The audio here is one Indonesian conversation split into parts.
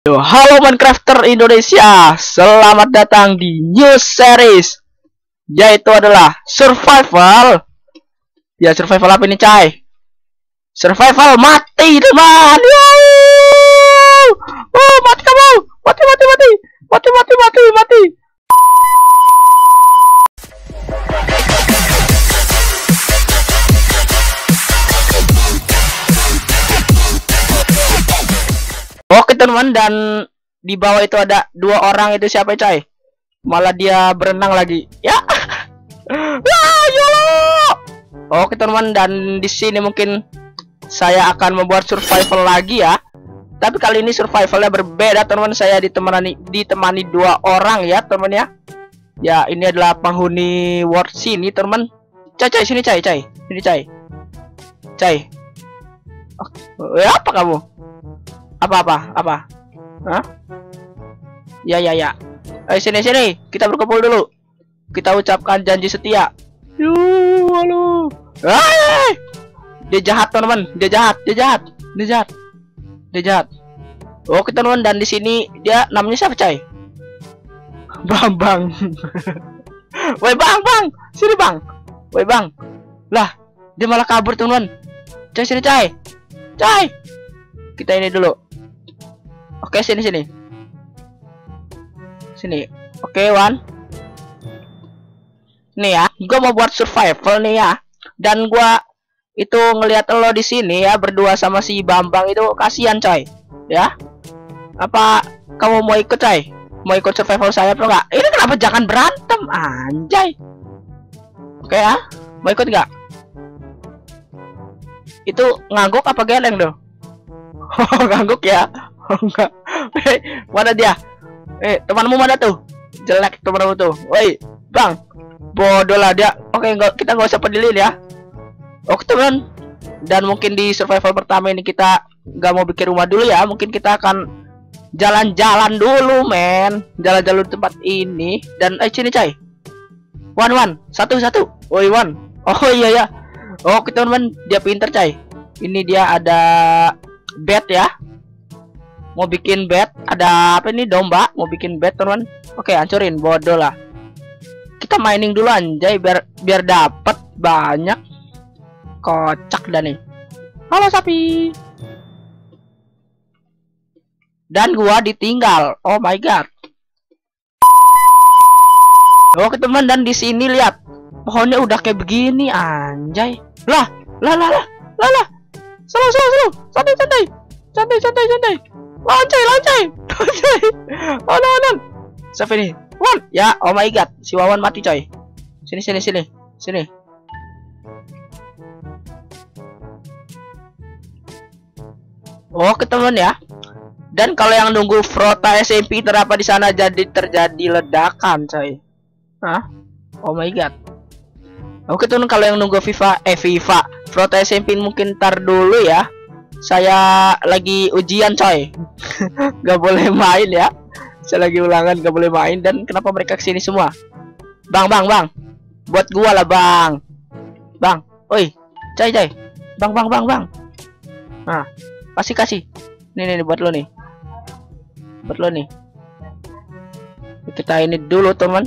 Yo, halo Minecrafter Indonesia, selamat datang di new series, yaitu adalah survival. Ya, survival apa ini, Cai? Survival mati, teman. Oh, mati kamu. Mati. Oke teman, dan di bawah itu ada dua orang, itu siapa, Cai? Malah dia berenang lagi. Ya. Wah, YOLO. Oke teman, dan di sini mungkin saya akan membuat survival lagi ya. Tapi kali ini survivalnya berbeda, teman. Saya ditemani dua orang ya, teman ya. Ya, ini adalah penghuni world sini, teman. Cai, sini, Cai. Sini, Cai. Apa kamu? Apa? Hah? Ya. Sini. Kita berkumpul dulu. Kita ucapkan janji setia. Halo. Dia jahat, teman. Dia jahat. Oke, teman, dan di sini dia namanya siapa, Cai? Bang. Woi, Bang. Sini, Bang. Woi, Bang. Lah, dia malah kabur, teman. Cai, sini, Cai. Kita ini dulu. Oke, sini. Oke, Wan. Nih ya, gua mau buat survival nih ya. Dan gua itu ngelihat lo di sini ya, berdua sama si Bambang itu, kasihan, Coy. Ya. Apa kamu mau ikut, Coy? Mau ikut survival saya apa enggak? Ini kenapa jangan berantem, anjay. Oke ya, mau ikut nggak? Itu ngangguk apa geleng doh? Oh, ngangguk ya. Oh, enggak. Mana dia? Temanmu mana tuh? Jelek temanmu tuh. Woi, Bang. Bodoh lah dia. Oke, kita nggak usah peduli ya. Oke, teman. Dan mungkin di survival pertama ini kita nggak mau bikin rumah dulu ya. Mungkin kita akan jalan-jalan dulu, men. Jalan-jalan di tempat ini. Dan sini, Cai. Wan. Satu. Woi, Wan. Oh iya. Oke, teman. Dia pinter, Cai. Ini dia ada bed ya. Mau bikin bed, ada apa ini, domba, mau bikin bed, teman. Oke, hancurin, bodoh lah. Kita mining dulu anjay, biar dapat banyak. Kocak dah nih. Halo sapi. Dan gua ditinggal. Oh my god. Oke, teman, dan di sini lihat. Pohonnya udah kayak begini anjay. Lah. Slow. Santai. Lancai. Oh no. Siapa ini? Wan. Ya, oh my god. Si Wawan mati, coy. Sini. Oke, teman ya. Dan kalau yang nunggu Frota SMP terapa di sana terjadi ledakan, coy. Hah? Oh my god. Oke, teman, kalau yang nunggu FIFA Frota SMP mungkin ntar dulu ya. Saya lagi ujian, coy. Gak boleh main ya. Saya lagi ulangan, gak boleh main. Dan kenapa mereka kesini semua? Bang. Buat gua lah, Bang. Oi, Cai. Bang. Nah, kasih. Nih buat lo nih. Kita ini dulu, teman.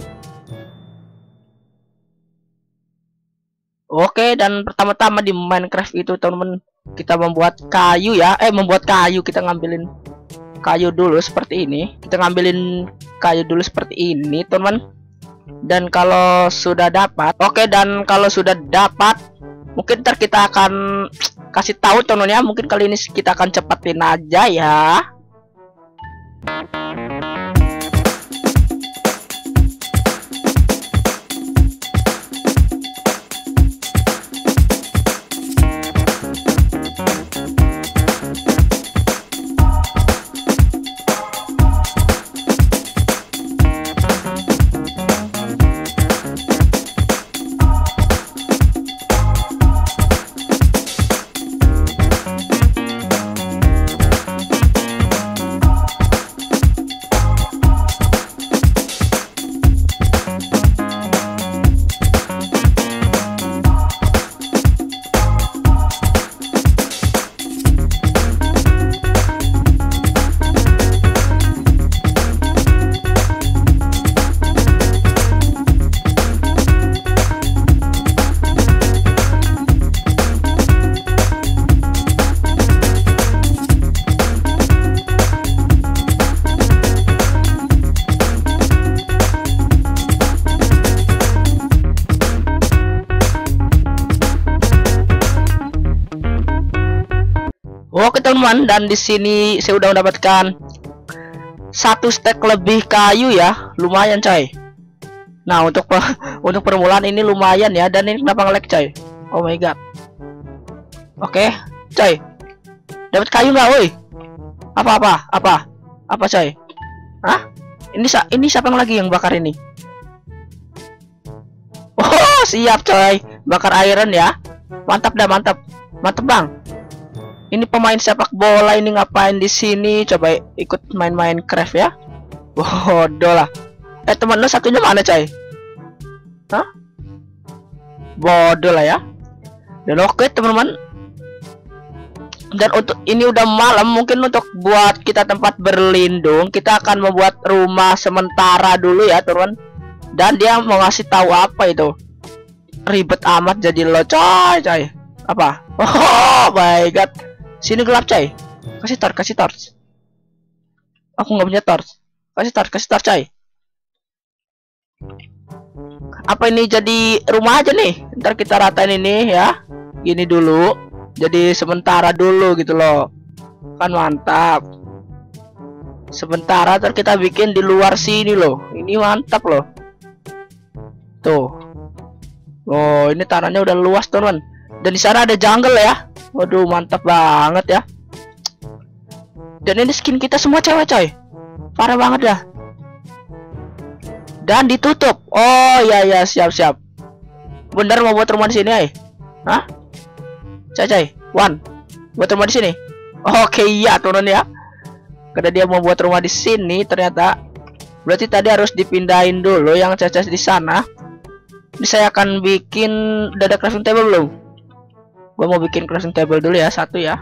Oke, dan pertama-tama di Minecraft itu, teman, kita membuat kayu ya. Kita ngambilin kayu dulu seperti ini. Teman. Dan kalau sudah dapat, mungkin ntar kita akan kasih tahu, teman ya. Mungkin kali ini kita akan cepetin aja ya. teman-teman, dan di sini saya udah mendapatkan 1 stack lebih kayu ya, lumayan coy. Nah untuk untuk permulaan ini lumayan ya. Dan ini kenapa nge-lag coy? Oh my god. Oke coy, dapat kayu nggak woi? Apa coy? Hah? Ini siapa yang lagi yang bakar ini? Oh siap coy, bakar iron ya. Mantap dah, mantap bang. Ini pemain sepak bola ini ngapain di sini? Coba ikut main Minecraft ya. Bodoh lah. Teman lu satunya mana coy? Hah? Bodoh lah ya. Dan oke teman-teman. Dan untuk ini udah malam, mungkin untuk buat kita tempat berlindung, kita akan membuat rumah sementara dulu ya teman. Dan dia mau ngasih tahu apa itu? Ribet amat jadi lo coy. Apa? Oh my god. Sini gelap coy. Kasih torch. Aku nggak punya torch. Kasih torch coy. Apa ini jadi rumah aja nih? Ntar kita ratain ini ya. Gini dulu. Jadi sementara dulu gitu loh. Kan mantap. Sementara ntar kita bikin di luar sini loh. Ini mantap loh. Tuh. Oh, ini tanahnya udah luas teman. Dan di sana ada jungle ya. Waduh, mantap banget ya. Dan ini skin kita semua cewek coy. Parah banget dah. Dan ditutup. Oh ya siap. Bener mau buat rumah di sini, Hah? Coy. Buat rumah di sini. Oke, iya turun ya. Karena dia mau buat rumah di sini ternyata. Berarti tadi harus dipindahin dulu yang Caca di sana. Ini saya akan bikin, udah ada crafting table belum? Gue mau bikin crafting table dulu ya, 1 ya.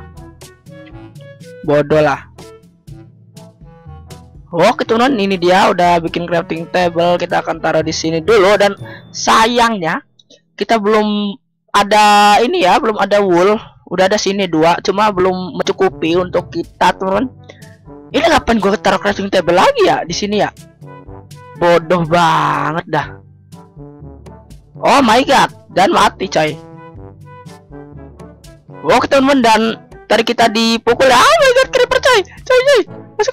Bodoh lah. Oke teman, ini dia udah bikin crafting table. Kita akan taruh di sini dulu. Dan sayangnya kita belum ada ini ya, belum ada wool. Udah ada sini 2, cuma belum mencukupi untuk kita teman. Ini kapan gue taruh crafting table lagi ya di sini ya? Bodoh banget dah. Oh my god, dan mati coy. Oke teman-teman, dan tadi kita dipukul ya. Oh my god, creeper coy. Masuk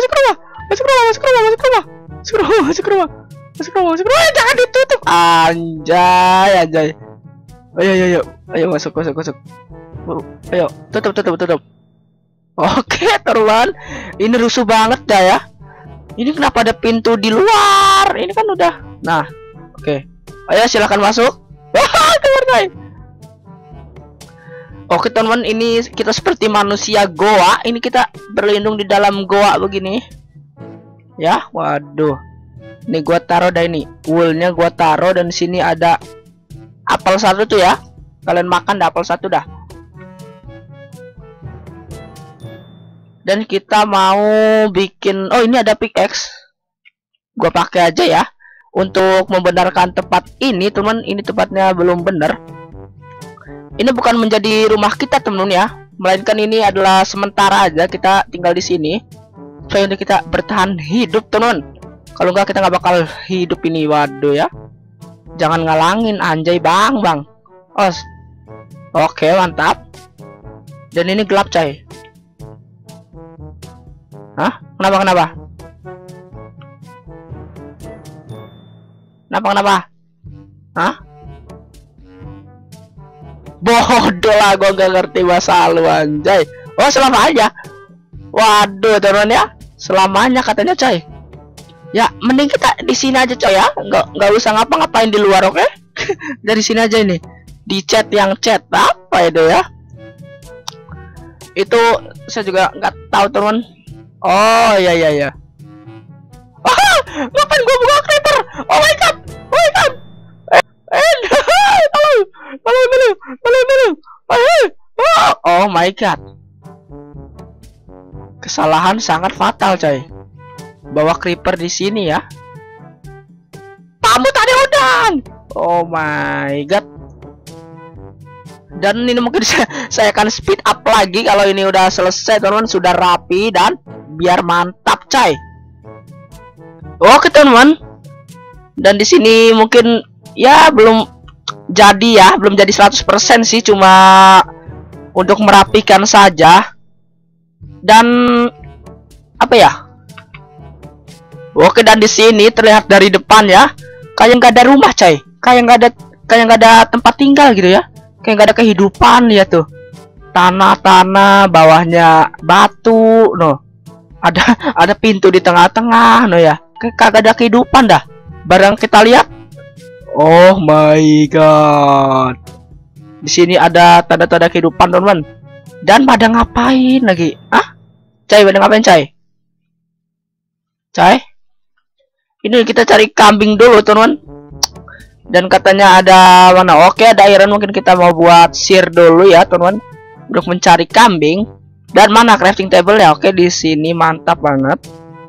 rumah. Jangan ditutup. Anjay. Ayo masuk. Ayo, tutup. Oke teman, ini rusuh banget dah ya. Ini kenapa ada pintu di luar? Ini kan udah. Nah, oke. Ayo silakan masuk. Keluar guys. Oke teman-teman, ini kita seperti manusia goa. Ini kita berlindung di dalam goa begini. Ya, waduh. Ini gua taruh dah ini. Woolnya gua taruh, dan sini ada apel 1 tuh ya. Kalian makan dah apel 1 dah. Dan kita mau bikin, oh ini ada pickaxe. Gua pakai aja ya. Untuk membenarkan tempat ini teman, ini tempatnya belum benar. Ini bukan menjadi rumah kita teman ya, melainkan ini adalah sementara aja, kita tinggal di sini supaya untuk kita bertahan hidup teman. Kalau enggak kita nggak bakal hidup ini. Waduh ya, jangan ngalangin anjay bang. Oke mantap. Dan ini gelap coy. Hah? Kenapa? Hah? Bodoh lah, gua gak ngerti bahasa lu anjay. Oh selamanya. Waduh teman ya, selamanya katanya coy. Ya mending kita di sini aja coy ya, nggak usah ngapa-ngapain di luar, oke? Dari sini aja ini. Di chat apa itu ya? Itu saya juga nggak tahu teman. Oh iya. Ngapain gua buka creeper? Oh my god. Oh my god. Kesalahan sangat fatal coy. Bawa creeper di sini ya. Kamu tadi udang. Oh my god. Dan ini mungkin saya akan speed up lagi kalau ini udah selesai teman-teman, sudah rapi dan biar mantap coy. Oke teman-teman. Dan di sini mungkin ya belum jadi 100% sih, cuma untuk merapikan saja. Dan apa ya? Oke, dan di sini terlihat dari depan ya, kayak nggak ada rumah, coy. Kayak nggak ada tempat tinggal gitu ya. Kayak nggak ada kehidupan ya tuh. Tanah-tanah, bawahnya batu, no. Ada pintu di tengah-tengah, no ya. Kayak kagak ada kehidupan dah. Barang kita lihat. Oh my god. Di sini ada tanda-tanda kehidupan, teman-teman. Dan pada ngapain lagi? Ah? Cai, pada ngapain, Cai? Cai? Ini kita cari kambing dulu, teman-teman. Dan katanya ada mana? Oke, ada iron, mungkin kita mau buat sear dulu ya, teman-teman. Untuk mencari kambing. Dan mana crafting table ya? Oke, di sini mantap banget.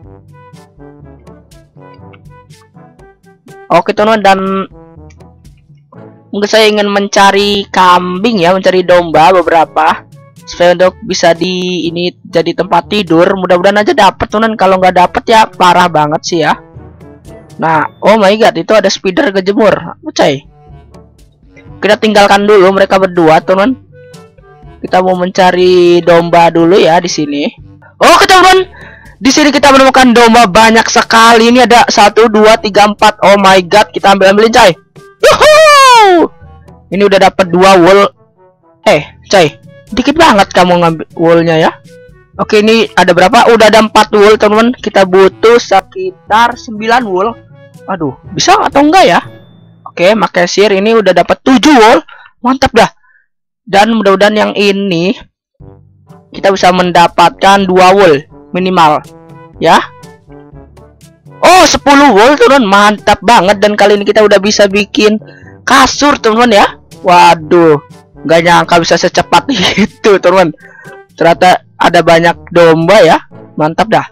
Oke, teman-teman, dan mungkin saya ingin mencari kambing ya, mencari domba beberapa supaya untuk bisa di ini jadi tempat tidur. Mudah-mudahan aja dapat, teman. Kalau nggak dapet ya parah banget sih ya. Nah, oh my god, itu ada spider kejemur. Cai. Kita tinggalkan dulu mereka berdua, teman. Kita mau mencari domba dulu ya di sini. Oh, teman. Di sini kita menemukan domba banyak sekali. Ini ada 1 2 3 4. Oh my god, kita ambilin, Cai. Yuhuu! Ini udah dapat 2 wool. Cai, dikit banget kamu ngambil woolnya ya. Oke, ini ada berapa? Udah ada 4 wool, teman-teman. Kita butuh sekitar 9 wool. Aduh, bisa atau enggak ya? Oke, pakai sear ini udah dapat 7 wool. Mantap dah. Dan mudah-mudahan yang ini kita bisa mendapatkan 2 wool minimal ya. Oh, 10 wool, teman. Mantap banget. Dan kali ini kita udah bisa bikin kasur, teman-teman ya. Waduh, nggak nyangka bisa secepat itu, teman. Ternyata ada banyak domba ya. Mantap dah.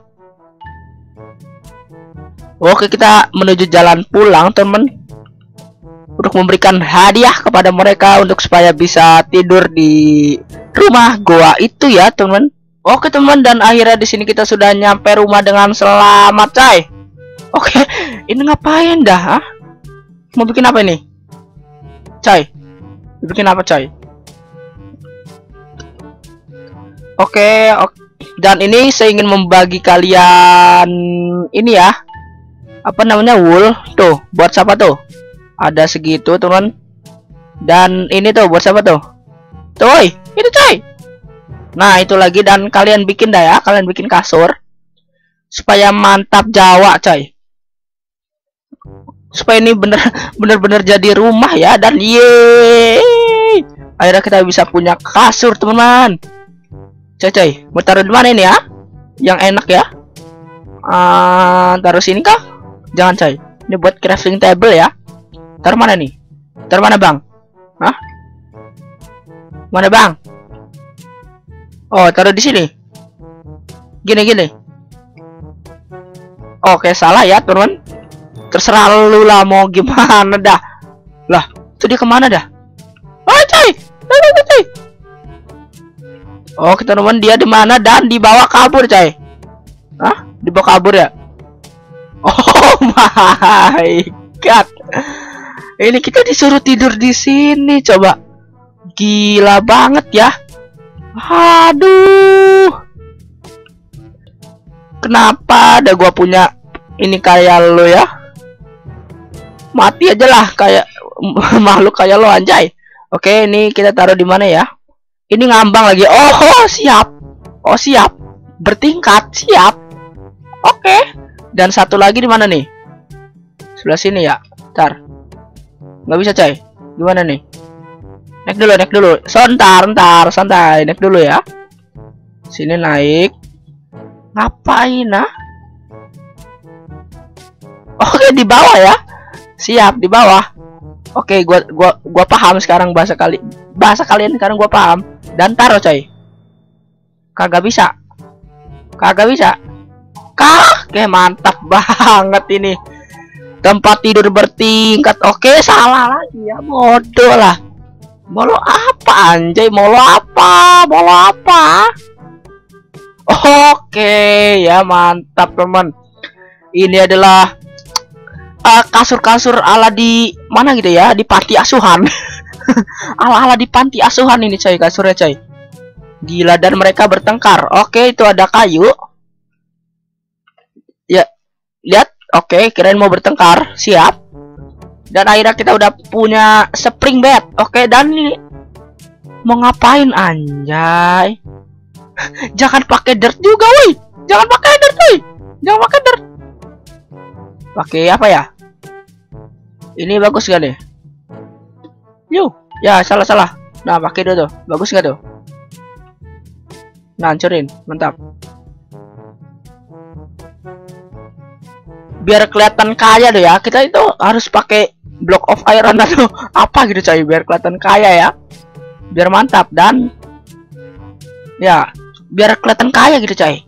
Oke, kita menuju jalan pulang, teman. Untuk memberikan hadiah kepada mereka untuk supaya bisa tidur di rumah goa itu ya, teman. Oke, teman, dan akhirnya di sini kita sudah nyampe rumah dengan selamat, Cai. Oke, ini ngapain dah? Mau bikin apa ini? Cai. Bikin apa, Cai? Oke. Dan ini saya ingin membagi kalian ini ya. Apa namanya? Wool. Tuh, buat siapa tuh? Ada segitu, teman. Dan ini tuh buat siapa tuh? Tuh, ini, Cai. Nah, itu lagi, dan kalian bikin dah ya. Kalian bikin kasur supaya mantap Jawa, Cai. Supaya ini bener-bener jadi rumah ya. Dan yeay, akhirnya kita bisa punya kasur, teman-teman. Cai, mau taruh di mana ini ya? Yang enak ya. Taruh sini kah? Jangan, Cai. Ini buat crafting table ya. Taruh mana nih? Taruh mana, Bang? Hah? Mana, Bang? Oh, taruh di sini. Gini. Oke, salah ya, teman. Terserah lu lah mau gimana dah. Lah, itu dia kemana dah? Oh, Cai. Cai. Oh, teman, dia di mana dan dibawa kabur, Cai. Hah? Dibawa kabur ya? Oh my god. Ini kita disuruh tidur di sini, coba. Gila banget ya. Aduh. Kenapa ada gua punya ini kayak lo ya? Mati aja lah kayak makhluk kayak lo, anjay. Oke, ini kita taruh di mana ya? Ini ngambang lagi. Oh, siap. Oh, siap. Bertingkat, siap. Oke. Dan satu lagi di mana nih? Sebelah sini ya. Ntar. Nggak bisa, Cai. Gimana nih? Naik dulu. Ntar, santai. Naik dulu ya. Sini naik. Ngapain, ah? Oke, di bawah ya. Siap, di bawah. Oke, gua paham sekarang bahasa kalian sekarang gua paham. Dan taruh, Coy. Kagak bisa. Oke, mantap banget ini. Tempat tidur bertingkat. Oke, salah lagi ya, bodoh lah. Mau lo apa, anjay? Mau lo apa? Oke, ya mantap, teman. Ini adalah kasur-kasur ala di mana gitu ya, di panti asuhan. ala di panti asuhan ini, coy, kasurnya, coy. Gila, dan mereka bertengkar. Oke, itu ada kayu. Ya, lihat. Oke, kirain mau bertengkar. Siap. Dan akhirnya kita udah punya spring bed. Oke, dan ini mau ngapain anjay? Jangan pakai dirt juga, woi. Jangan pakai dirt, woi. Jangan pakai dirt. Pakai apa ya? Ini bagus gak nih? Yuk, ya salah. Nah, pakai dulu tuh. Bagus gak tuh? Nah, hancurin. Mantap. Biar kelihatan kaya deh ya. Kita itu harus pakai block of iron atau apa gitu coy, biar kelihatan kaya ya. Biar mantap dan ya, biar kelihatan kaya gitu coy.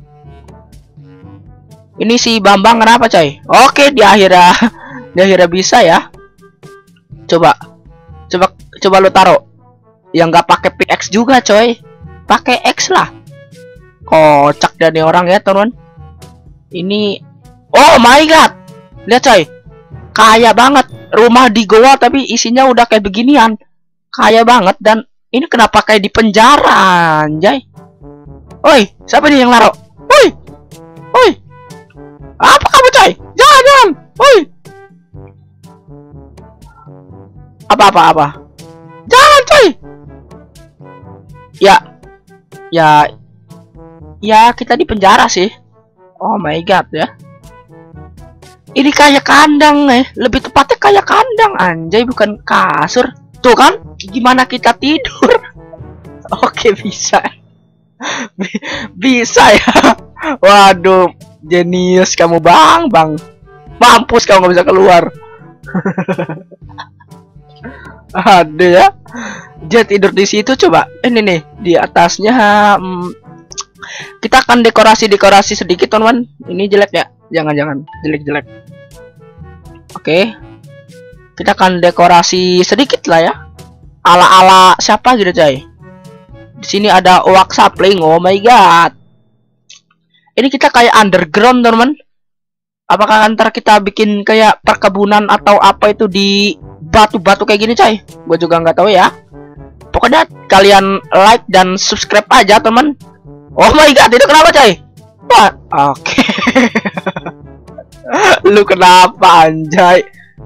Ini si Bambang kenapa coy? Oke, di akhirnya bisa ya. Coba lu taruh yang nggak pakai pickaxe juga coy. Pakai X lah. Kocak dari orang ya teman. Ini oh my god. Lihat coy. Kaya banget. Rumah di goa tapi isinya udah kayak beginian. Kaya banget. Dan ini kenapa kayak di penjara anjay. Oi, siapa nih yang naruh? Oi. Apa kamu coy? Jangan. Oi. Apa? Jangan coy. Ya kita di penjara sih. Oh my god ya. Ini kayak kandang lebih tepatnya kayak kandang anjay, bukan kasur. Tuh kan, gimana kita tidur? Oke, bisa. Bisa ya. Waduh, jenius kamu bang. Mampus kamu nggak bisa keluar. Ada ya. Dia tidur di situ coba. Ini nih di atasnya. Kita akan dekorasi sedikit teman. Ini jelek ya? Jangan jelek. Oke. Kita akan dekorasi sedikit lah ya. Ala siapa gitu coy. Di sini ada oak sapling. Oh my god. Ini kita kayak underground teman. Apakah ntar kita bikin kayak perkebunan atau apa itu di batu-batu kayak gini coy? Gue juga nggak tahu ya. Pokoknya kalian like dan subscribe aja teman. Oh my god, itu kenapa coy? What? Oke. Lu kenapa anjay?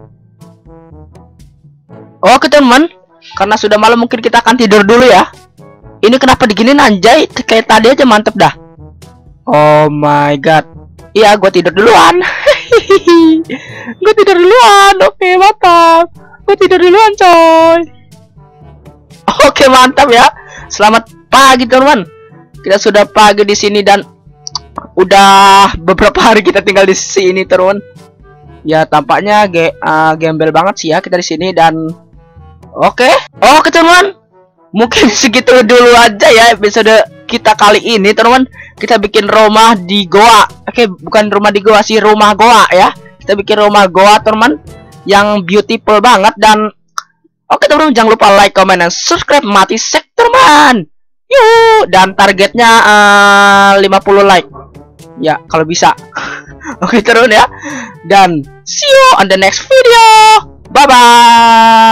Oke teman, karena sudah malam mungkin kita akan tidur dulu ya. Ini kenapa diginin anjay? Kayak tadi aja mantep dah. Oh my god. Iya, gue tidur duluan. Gue tidur duluan. Oke, mantap. Gue tidur duluan coy. Oke, mantap ya. Selamat pagi teman. Kita sudah pagi di sini dan udah beberapa hari kita tinggal di sini teman. Ya tampaknya gembel banget sih ya kita di sini dan oke teman. Mungkin segitu dulu aja ya episode kita kali ini teman. Kita bikin rumah di goa. Oke, bukan rumah di goa sih, rumah goa ya. Kita bikin rumah goa teman yang beautiful banget dan oke teman, jangan lupa like, comment, dan subscribe. Mati sek teman. Yuk, dan targetnya 50 like. Ya, kalau bisa. Oke, terus ya. Dan see you on the next video. Bye bye.